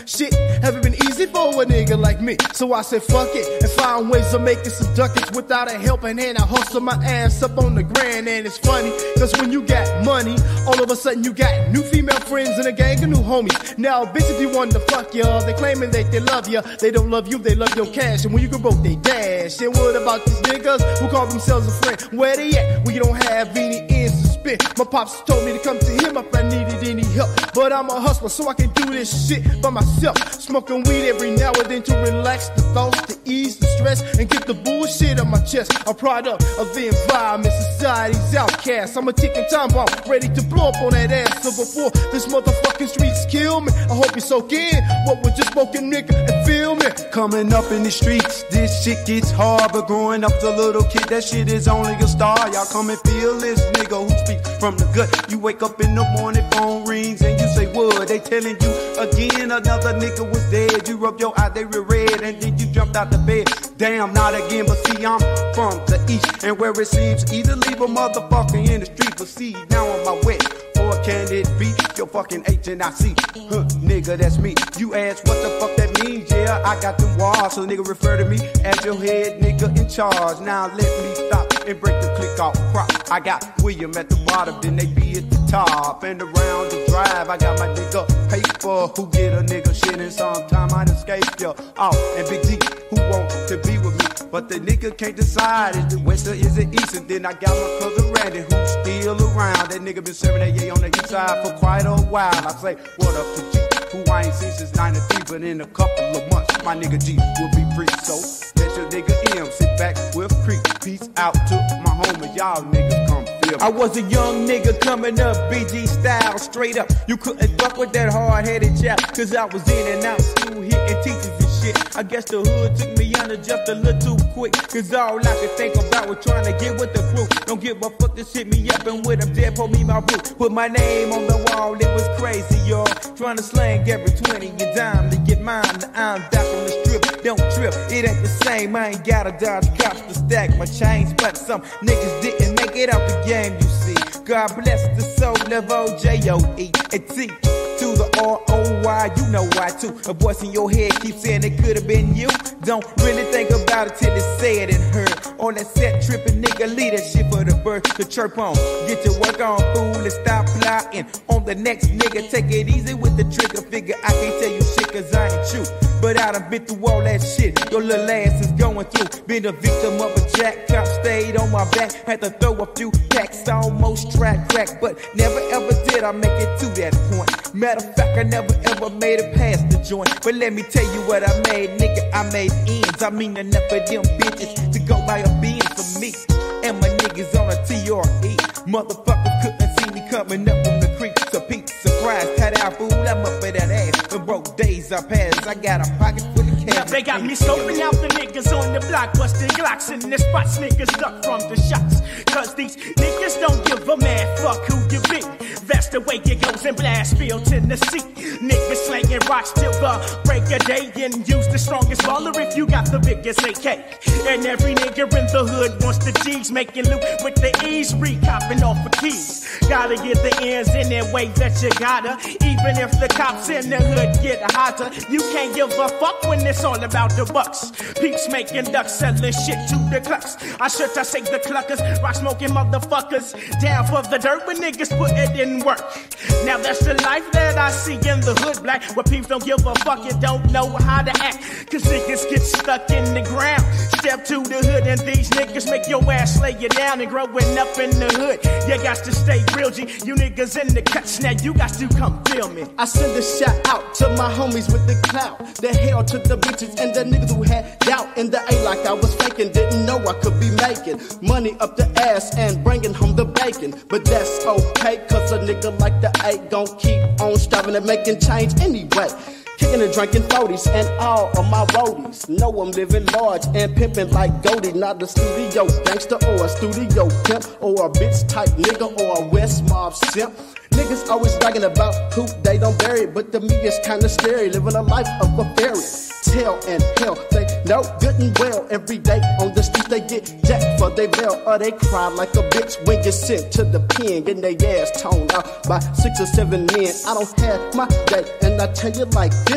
Shit, haven't been easy for a nigga like me. So I said fuck it and find ways of making some ducats without a helping hand. I hustle my ass up on the grand, and it's funny, cause when you got money, all of a sudden you got new female friends and a gang of new homies. Now bitch, if you want to fuck ya, they claiming that they love ya. They don't love you, they love your cash, and when you go broke, they dash. And what about these niggas who call themselves a friend? Where they at? We don't have any ends to spit. My pops told me to come to him if I needed any help, but I'm a hustler, so I can do this shit by myself. Smoking weed every now and then to relax the thoughts, to ease the stress, and get the bullshit on my chest. A product of the environment, society's outcast. I'm a ticking time bomb, ready to blow up on that ass. So before this motherfucking streets kill me, I hope you soak in what was just spoken, nigga, and feel me. Coming up in the streets, this shit gets hard, but growing up the little kid, that shit is only a star. Y'all come and feel this nigga who speaks from the gut. You wake up in the morning, phone rings, and you say, what? They telling you again, another nigga was dead. You rub your eyes, they were red, and then you jumped out the bed. Damn, not again, but see, I'm from the east, and where it seems either leave a motherfucker in the street, but see, now on my way. Or can it be your fucking H&I-C? Huh, nigga, that's me. You ask what the fuck that means? Yeah, I got them walls, so nigga refer to me as your head nigga in charge. Now let me stop and break the click off crop. I got William at the bottom, then they be at the top. And around the drive, I got my nigga Paper, who get a nigga shit, and sometime I escape ya. Oh, and Big G, who want to be with me, but the nigga can't decide, is it west or is it east? And then I got my cousin Randy, who's still around. That nigga been serving that yay on the east side for quite a while. I say, what up to G, who I ain't seen since 93, but in a couple of months, my nigga G will be free. So let your nigga M sit back with Creek. Peace out to my homies, y'all niggas come feel me. I was a young nigga coming up, BG style, straight up. You couldn't fuck with that hard-headed chap, cause I was in and out school hitting teachers and shit. I guess the hood took me under just a little too quick, cause all I could think about was trying to get with the crew. Don't give a fuck, this hit me up, and with them dead, pulled me my boot. Put my name on the wall, it was crazy, y'all. Trying to slang every 20 and dime to get mine. I'm back on the strip, don't trip, it ain't the same. I ain't gotta dodge cops to stack my chains, but some niggas didn't make it out the game, you see. God bless the soul of O-J-O-E and T to the R-O-Y, you know why too. A voice in your head keeps saying it could've been you. Don't really think about it till it's said and heard. All that set tripping nigga, leave that shit for the birds to chirp on. Get your work on, fool, and stop plotting on the next nigga. Take it easy with the trigger finger. I can't tell you shit cause I ain't you, but I done been through all that shit your little ass is going through. Been a victim of a jack, cop stayed on my back. Had to throw a few packs, almost tried crack, but never ever did I make it to that point. Matter of fact, I never ever made it past the joint. But let me tell you what I made, nigga, I made ends. I mean enough of them bitches to go buy a Benz for me and my niggas on a TRE. Motherfuckers couldn't see me coming up from the creek. So Pete surprised, had out fool, I'm up at that ass. The broke days I passed, I got a pocket full of cash. Now they got me scoping out the niggas on the block, busting Glocks in the spots, niggas duck from the shots. Cause these niggas don't give a man fuck who you be. That's the way it goes in Blastfield, Tennessee. Niggas slanging rocks till the break of day and use the strongest baller if you got the biggest AK. And every nigga in the hood wants the G's, making loot with the ease, recopping off the keys. Gotta get the ends in that way that you gotta. Even if the cops in the hood get hotter, you can't give a fuck when it's all about the bucks. Peeps making ducks, selling shit to the clucks. I say the cluckers, rock smoking motherfuckers. Down for the dirt when niggas put it in work. Now that's the life that I see in the hood black, where peeps don't give a fuck and don't know how to act. Cause niggas get stuck in the ground. Step to the hood and these niggas make your ass lay you down. And growing up in the hood, you got to stay real G. You niggas in the cuts, now you got to come feel me. I send a shout out to my homies with the clout. The hell to the bitches and the niggas who had doubt in the A like I was faking. Didn't know I could be making money up the ass and bringing home the bacon. But that's okay, cause a nigga like the A gon' keep on striving and making change anyway. Kicking and drinking 40s and all of my roadies know I'm living large and pimping like Goldie. Not a studio gangster or a studio pimp or a bitch type nigga or a West Mob simp. Niggas always bragging about who they don't bury, but to me it's kinda scary living a life of a fairy tale and hell. They know good and well every day on the street they get jacked for they bail, or they cry like a bitch when you're sent to the pen, getting their ass toned out by 6 or 7 men. I don't have my day, and I tell you like this,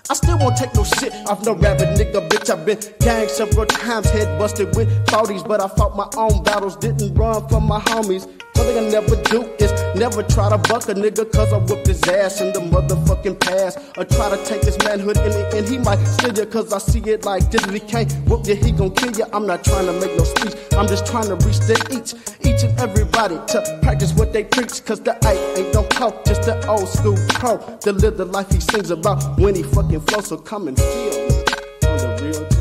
I still won't take no shit off no rabbit nigga, bitch. I've been gang several times, head busted with 40s, but I fought my own battles, didn't run from my homies. One thing I never do is never try to buck a nigga, cause I whooped his ass in the motherfucking past. Or try to take his manhood in the end, he might steal you, cause I see it like this. If he can't whoop you, he gon' kill you. I'm not trying to make no speech, I'm just trying to reach the each and everybody to practice what they preach. Cause the ain't no talk, just the old school pro to live the life he sings about when he fucking flows. So come and feel me on the real.